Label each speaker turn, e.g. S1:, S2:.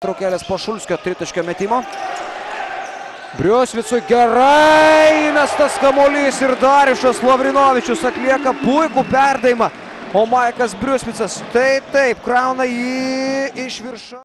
S1: pertraukėlės po Šulskio tritaškio metimo. Briusvicui gerai įmestas kamuolys ir Dariušas Lavrinovičius atlieka puikų perdavimą. O Maikas Briusvicas taip krauna jį iš viršaus.